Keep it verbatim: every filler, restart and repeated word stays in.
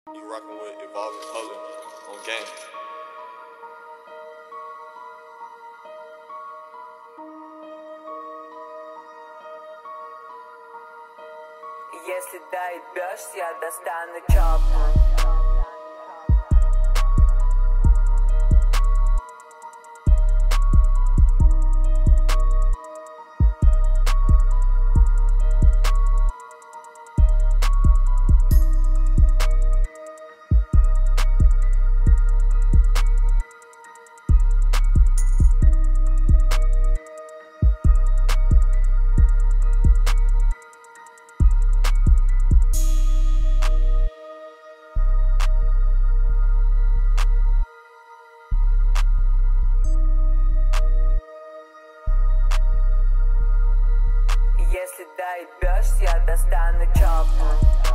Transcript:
You rockin' with Evolving Color on game. Если дает дождь, я достану чопу. Если дает дождь, я достану чопу.